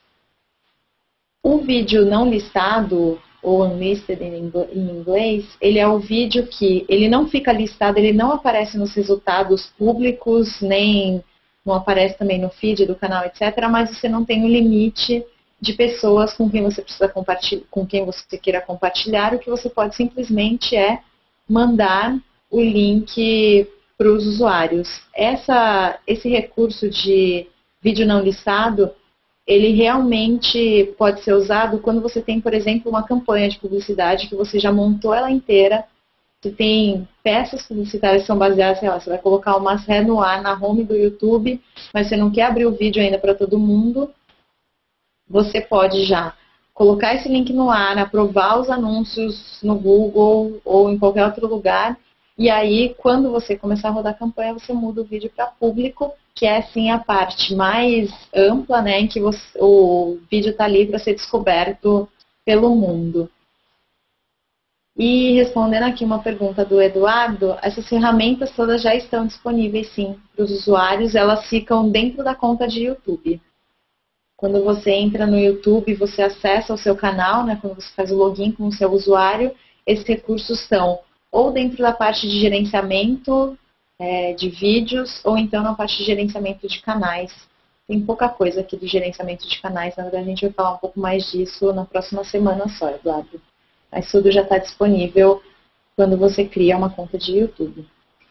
O vídeo não listado, ou unlisted em inglês, ele é o vídeo que ele não fica listado, ele não aparece nos resultados públicos, nem não aparece também no feed do canal, etc., mas você não tem um limite de pessoas com quem você precisa compartilhar, com quem você queira compartilhar. O que você pode simplesmente mandar o link para os usuários. Esse recurso de vídeo não listado, ele realmente pode ser usado quando você tem, por exemplo, uma campanha de publicidade que você já montou ela inteira. Você tem peças publicitárias que são baseadas, sei lá, você vai colocar uma ré no ar na home do YouTube, mas você não quer abrir o vídeo ainda para todo mundo. Você pode já colocar esse link no ar, aprovar os anúncios no Google ou em qualquer outro lugar, e aí, quando você começar a rodar a campanha, você muda o vídeo para público, que é, assim, a parte mais ampla, né, em que o vídeo está ali para ser descoberto pelo mundo. E respondendo aqui uma pergunta do Eduardo, essas ferramentas todas já estão disponíveis, sim, para os usuários, elas ficam dentro da conta de YouTube. Quando você entra no YouTube, você acessa o seu canal, né, quando você faz o login com o seu usuário, esses recursos estão ou dentro da parte de gerenciamento de vídeos, ou então na parte de gerenciamento de canais. Tem pouca coisa aqui do gerenciamento de canais, na verdade a gente vai falar um pouco mais disso na próxima semana só, Eduardo. Mas tudo já está disponível quando você cria uma conta de YouTube.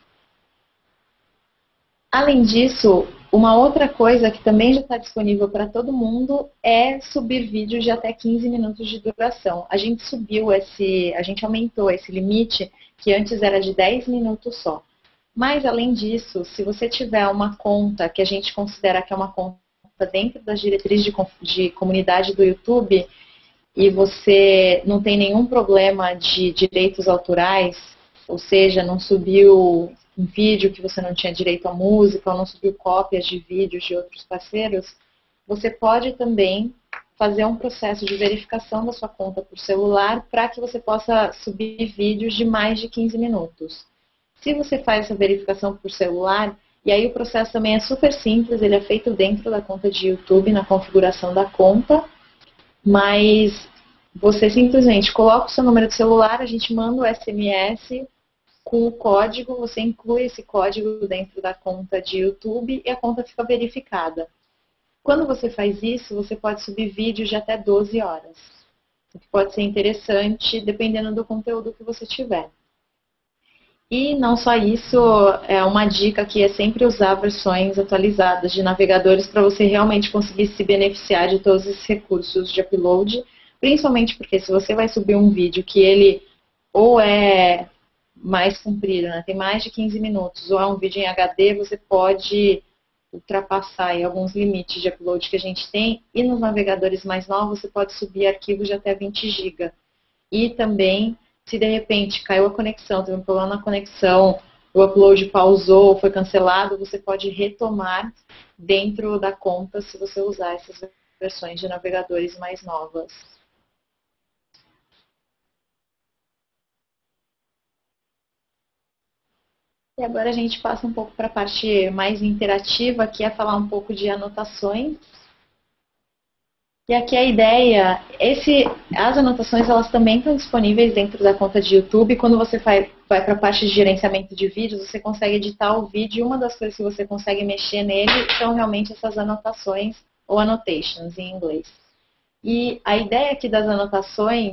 Além disso, uma outra coisa que também já está disponível para todo mundo é subir vídeos de até 15 minutos de duração. A gente aumentou esse limite, que antes era de 10 minutos só. Mas, além disso, se você tiver uma conta que a gente considera que é uma conta conta dentro das diretrizes de comunidade do YouTube e você não tem nenhum problema de direitos autorais, ou seja, não subiu um vídeo que você não tinha direito à música, ou não subiu cópias de vídeos de outros parceiros, você pode também fazer um processo de verificação da sua conta por celular para que você possa subir vídeos de mais de 15 minutos. Se você faz essa verificação por celular, e aí o processo também é super simples, ele é feito dentro da conta de YouTube, na configuração da conta, mas você simplesmente coloca o seu número de celular, a gente manda o SMS com o código, você inclui esse código dentro da conta de YouTube e a conta fica verificada. Quando você faz isso, você pode subir vídeos de até 12 horas, o que pode ser interessante dependendo do conteúdo que você tiver. E não só isso, é uma dica que é sempre usar versões atualizadas de navegadores para você realmente conseguir se beneficiar de todos esses recursos de upload, principalmente porque se você vai subir um vídeo que ele ou é mais comprido, né, tem mais de 15 minutos, ou é um vídeo em HD, você pode ultrapassar aí alguns limites de upload que a gente tem, e nos navegadores mais novos você pode subir arquivos de até 20 GB. E também, se de repente caiu a conexão, teve um problema na conexão, o upload pausou, foi cancelado, você pode retomar dentro da conta se você usar essas versões de navegadores mais novas. E agora a gente passa um pouco para a parte mais interativa, que é falar um pouco de anotações. E aqui a ideia, as anotações elas também estão disponíveis dentro da conta de YouTube. Quando você vai para a parte de gerenciamento de vídeos, você consegue editar o vídeo e uma das coisas que você consegue mexer nele são realmente essas anotações, ou annotations em inglês. E a ideia aqui das anotações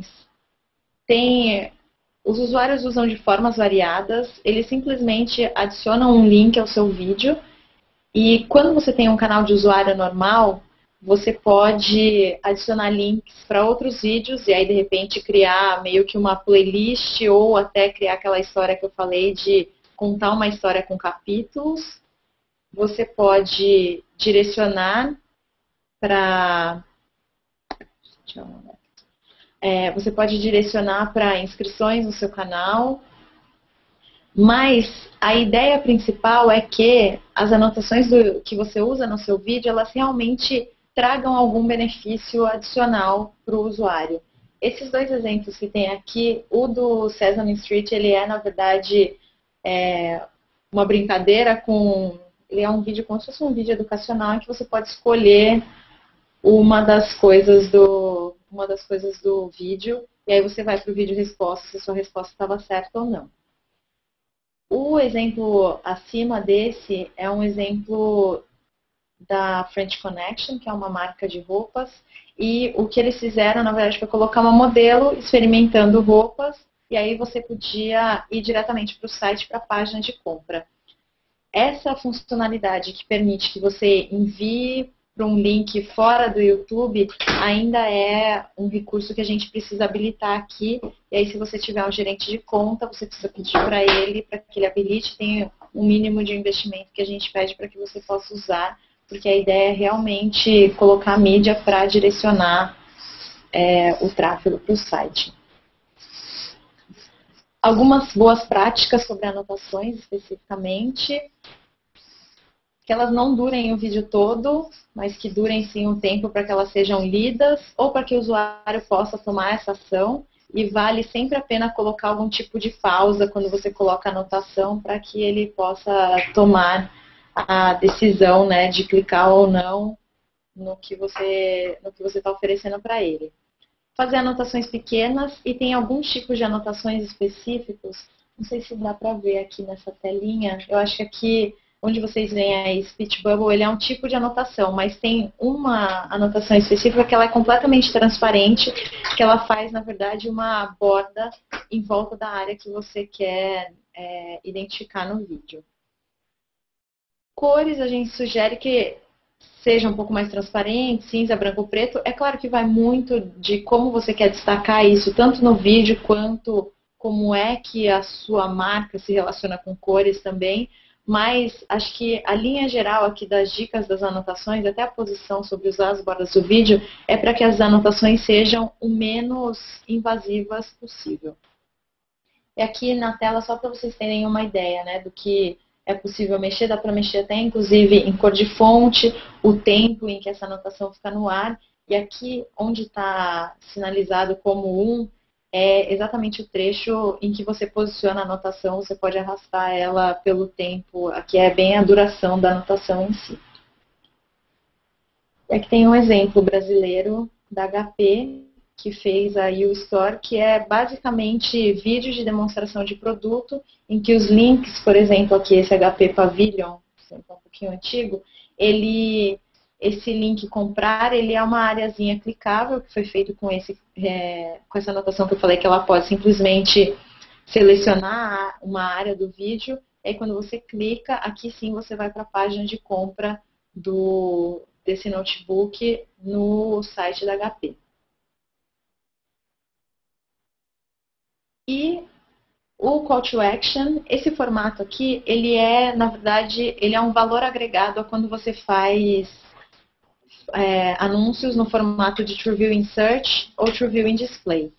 os usuários usam de formas variadas, eles simplesmente adicionam um link ao seu vídeo e quando você tem um canal de usuário normal, você pode adicionar links para outros vídeos e aí de repente criar meio que uma playlist ou até criar aquela história que eu falei de contar uma história com capítulos. Você pode direcionar para... você pode direcionar para inscrições no seu canal, mas a ideia principal é que as anotações que você usa no seu vídeo, elas realmente tragam algum benefício adicional para o usuário. Esses dois exemplos que tem aqui, o do Sesame Street, ele é, na verdade, uma brincadeira ele é um vídeo como se fosse um vídeo educacional em que você pode escolher uma das coisas do vídeo, e aí você vai para o vídeo resposta se a sua resposta estava certa ou não. O exemplo acima desse é um exemplo da French Connection, que é uma marca de roupas, e o que eles fizeram, na verdade, foi colocar uma modelo experimentando roupas, e aí você podia ir diretamente para o site, para a página de compra. Essa funcionalidade que permite que você envie para um link fora do YouTube, ainda é um recurso que a gente precisa habilitar aqui. E aí, se você tiver um gerente de conta, você precisa pedir para ele, para que ele habilite, tem um mínimo de investimento que a gente pede para que você possa usar, porque a ideia é realmente colocar a mídia para direcionar o tráfego para o site. Algumas boas práticas sobre anotações, especificamente, que elas não durem o vídeo todo, mas que durem sim um tempo para que elas sejam lidas ou para que o usuário possa tomar essa ação. E vale sempre a pena colocar algum tipo de pausa quando você coloca a anotação para que ele possa tomar a decisão, né, de clicar ou não no que você está oferecendo para ele. Fazer anotações pequenas e tem alguns tipos de anotações específicos. Não sei se dá para ver aqui nessa telinha. Eu acho que aqui onde vocês veem aí, Speech Bubble, ele é um tipo de anotação, mas tem uma anotação específica que ela é completamente transparente, que ela faz, na verdade, uma borda em volta da área que você quer identificar no vídeo. Cores, a gente sugere que seja um pouco mais transparente, cinza, branco, preto. É claro que vai muito de como você quer destacar isso, tanto no vídeo quanto como é que a sua marca se relaciona com cores também. mas acho que a linha geral aqui das dicas das anotações, até a posição sobre usar as bordas do vídeo, é para que as anotações sejam o menos invasivas possível. E aqui na tela, só para vocês terem uma ideia, né, do que é possível mexer, dá para mexer até inclusive em cor de fonte, o tempo em que essa anotação fica no ar, e aqui onde está sinalizado como 1, é exatamente o trecho em que você posiciona a anotação, você pode arrastar ela pelo tempo, aqui é bem a duração da anotação em si. E aqui tem um exemplo brasileiro da HP, que fez a U-Store, que é basicamente vídeo de demonstração de produto, em que os links, por exemplo, aqui esse HP Pavilion, que é um pouquinho antigo, esse link comprar, ele é uma areazinha clicável, que foi feito com essa anotação que eu falei, que ela pode simplesmente selecionar uma área do vídeo, e aí quando você clica, aqui sim você vai para a página de compra desse notebook no site da HP. E o Call to Action, esse formato aqui, ele é, na verdade, ele é um valor agregado a quando você faz anúncios no formato de TrueView in Search ou TrueView in Display.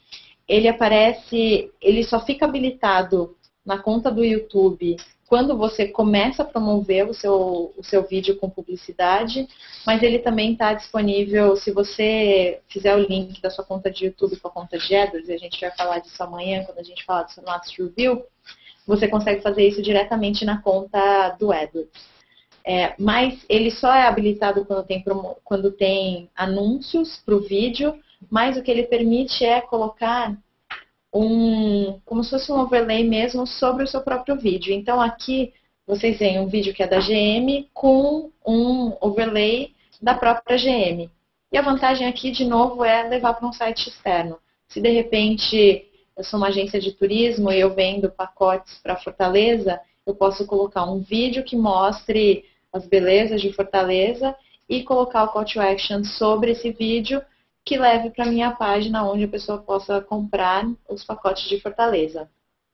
Ele só fica habilitado na conta do YouTube quando você começa a promover o seu vídeo com publicidade, mas ele também está disponível, se você fizer o link da sua conta de YouTube com a conta de AdWords, e a gente vai falar disso amanhã, quando a gente falar dos formatos TrueView, você consegue fazer isso diretamente na conta do AdWords. Mas ele só é habilitado quando tem anúncios para o vídeo, mas o que ele permite é colocar como se fosse um overlay mesmo sobre o seu próprio vídeo. Então aqui vocês veem um vídeo que é da GM com um overlay da própria GM. E a vantagem aqui, de novo, é levar para um site externo. Se de repente eu sou uma agência de turismo e eu vendo pacotes para Fortaleza, eu posso colocar um vídeo que mostre as belezas de Fortaleza e colocar o call to action sobre esse vídeo que leve para a minha página onde a pessoa possa comprar os pacotes de Fortaleza.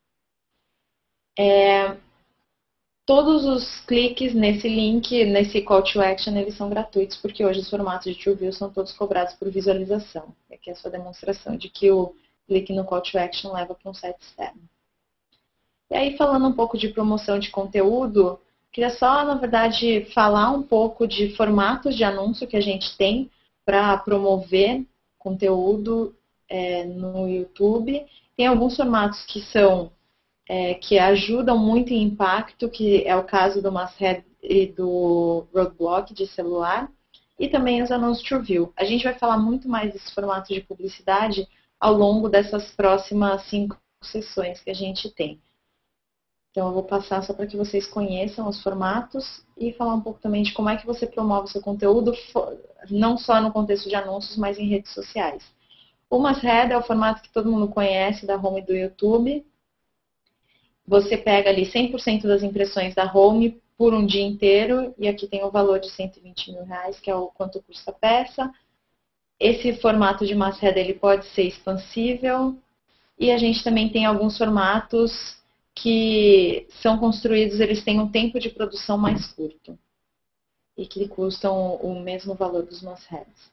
Todos os cliques nesse link, nesse call to action, eles são gratuitos, porque hoje os formatos de TrueView são todos cobrados por visualização. Aqui é a sua demonstração de que o clique no call to action leva para um site externo. E aí, falando um pouco de promoção de conteúdo, queria só, na verdade, falar um pouco de formatos de anúncio que a gente tem para promover conteúdo no YouTube. Tem alguns formatos que ajudam muito em impacto, que é o caso do Masthead e do Roadblock de celular, e também os anúncios TrueView. A gente vai falar muito mais desses formatos de publicidade ao longo dessas próximas 5 sessões que a gente tem. Então, eu vou passar só para que vocês conheçam os formatos e falar um pouco também de como é que você promove o seu conteúdo, não só no contexto de anúncios, mas em redes sociais. O Masthead é o formato que todo mundo conhece da home do YouTube. Você pega ali 100% das impressões da home por um dia inteiro, e aqui tem o valor de R$120 mil, que é o quanto custa a peça. Esse formato de Masthead, ele pode ser expansível, e a gente também tem alguns formatos que são construídos, eles têm um tempo de produção mais curto e que custam o mesmo valor dos Mastheads.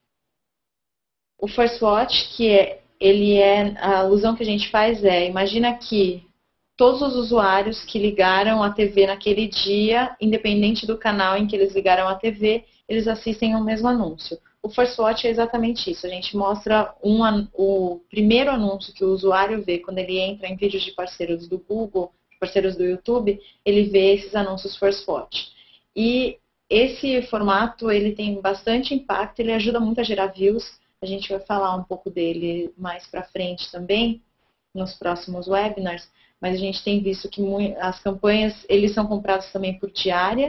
O First Watch, a alusão que a gente faz imagina que todos os usuários que ligaram a TV naquele dia, independente do canal em que eles ligaram a TV, eles assistem ao mesmo anúncio. O First Watch é exatamente isso. A gente mostra o primeiro anúncio que o usuário vê quando ele entra em vídeos de parceiros do Google, parceiros do YouTube, ele vê esses anúncios First Watch. E esse formato, ele tem bastante impacto, ele ajuda muito a gerar views. A gente vai falar um pouco dele mais para frente também, nos próximos webinars. Mas a gente tem visto que as campanhas, eles são comprados também por diária,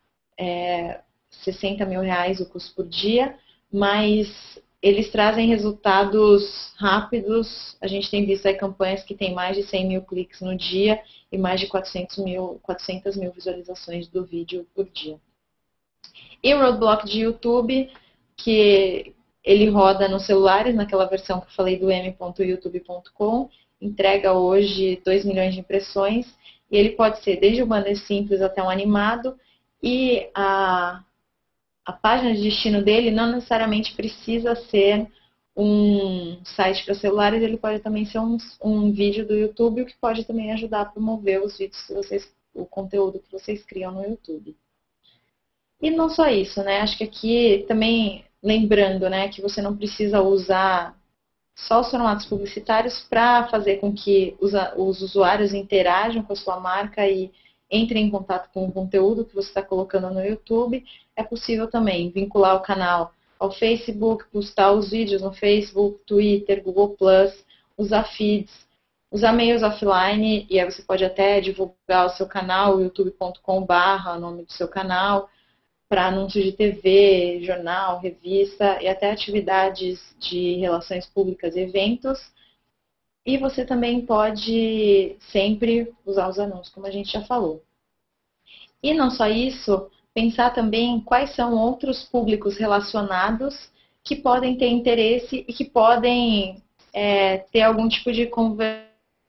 R$60 mil o custo por dia, mas eles trazem resultados rápidos. A gente tem visto aí campanhas que tem mais de 100 mil cliques no dia e mais de 400 mil visualizações do vídeo por dia. E o Roadblock de YouTube, que ele roda nos celulares, naquela versão que eu falei do m.youtube.com, entrega hoje 2 milhões de impressões, E ele pode ser desde um banner simples até um animado, e a página de destino dele não necessariamente precisa ser um site para celulares, ele pode também ser um vídeo do YouTube, o que pode também ajudar a promover os vídeos que vocês, o conteúdo que vocês criam no YouTube. E não só isso, né? Acho que aqui também lembrando, né, que você não precisa usar só os formatos publicitários para fazer com que os usuários interajam com a sua marca e entrem em contato com o conteúdo que você está colocando no YouTube. É possível também vincular o canal ao Facebook, postar os vídeos no Facebook, Twitter, Google+, usar feeds, usar meios offline, e aí você pode até divulgar o seu canal, youtube.com/, o nome do seu canal, para anúncios de TV, jornal, revista e até atividades de relações públicas e eventos. E você também pode sempre usar os anúncios, como a gente já falou. E não só isso, pensar também quais são outros públicos relacionados que podem ter interesse e que podem ter algum tipo de conversa.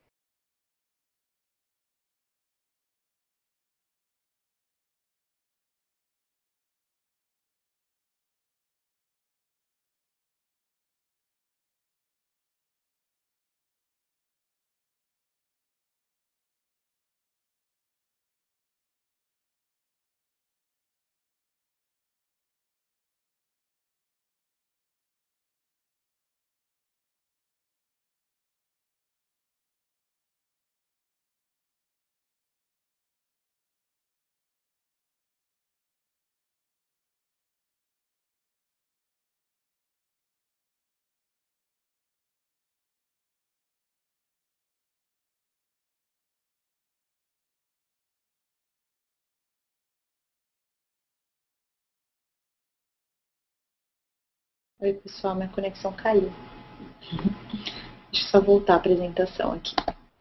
Oi, pessoal, minha conexão caiu. Deixa eu só voltar a apresentação aqui.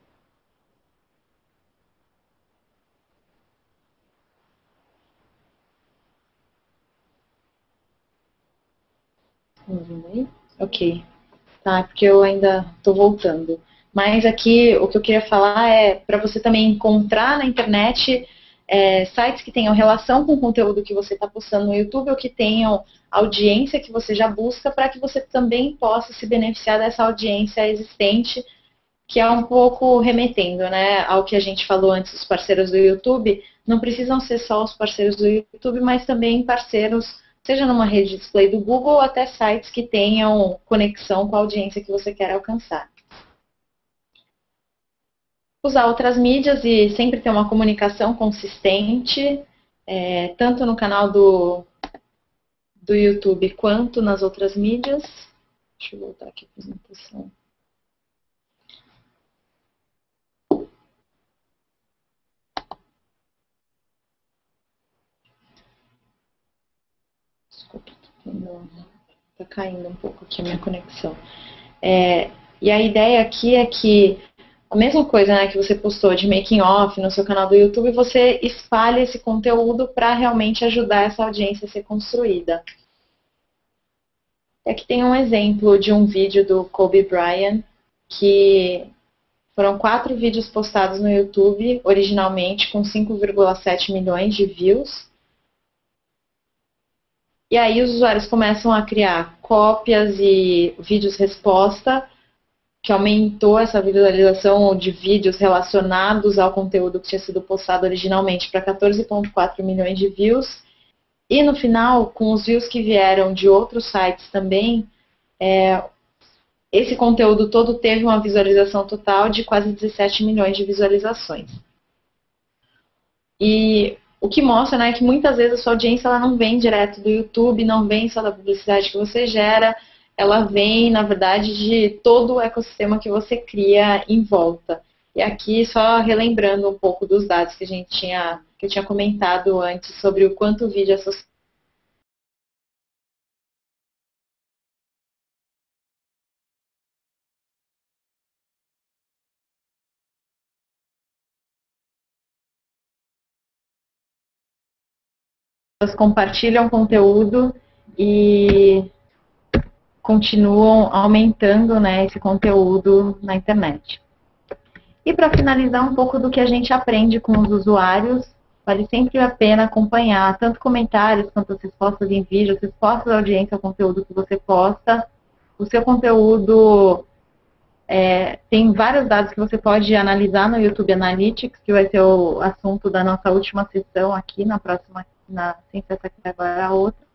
Estão ouvindo aí? Ok. Tá, porque eu ainda estou voltando. Mas aqui o que eu queria falar é para você também encontrar na internet sites que tenham relação com o conteúdo que você está postando no YouTube ou que tenham audiência que você já busca, para que você também possa se beneficiar dessa audiência existente, que é um pouco remetendo, né, ao que a gente falou antes, os parceiros do YouTube. Não precisam ser só os parceiros do YouTube, mas também parceiros, seja numa rede de display do Google ou até sites que tenham conexão com a audiência que você quer alcançar. Usar outras mídias e sempre ter uma comunicação consistente, tanto no canal do YouTube quanto nas outras mídias. Deixa eu voltar aqui a apresentação. Desculpa, tá caindo um pouco aqui a minha conexão. E a ideia aqui é que a mesma coisa, né, que você postou de making off no seu canal do YouTube, você espalha esse conteúdo para realmente ajudar essa audiência a ser construída. Aqui tem um exemplo de um vídeo do Kobe Bryant, que foram 4 vídeos postados no YouTube, originalmente, com 5,7 milhões de views. E aí os usuários começam a criar cópias e vídeos resposta, que aumentou essa visualização de vídeos relacionados ao conteúdo que tinha sido postado originalmente para 14,4 milhões de views. E no final, com os views que vieram de outros sites também, esse conteúdo todo teve uma visualização total de quase 17 milhões de visualizações. E o que mostra, né, que muitas vezes a sua audiência ela não vem direto do YouTube, não vem só da publicidade que você gera, ela vem, na verdade, de todo o ecossistema que você cria em volta. E aqui, só relembrando um pouco dos dados que eu tinha comentado antes sobre o quanto o vídeo associa. Elas compartilham conteúdo e continuam aumentando, né, esse conteúdo na internet. E para finalizar, um pouco do que a gente aprende com os usuários. Vale sempre a pena acompanhar tanto comentários quanto as respostas em vídeo, as respostas da audiência ao conteúdo que você posta. O seu conteúdo tem vários dados que você pode analisar no YouTube Analytics, que vai ser o assunto da nossa última sessão aqui, na próxima, sem ser essa aqui agora a outra.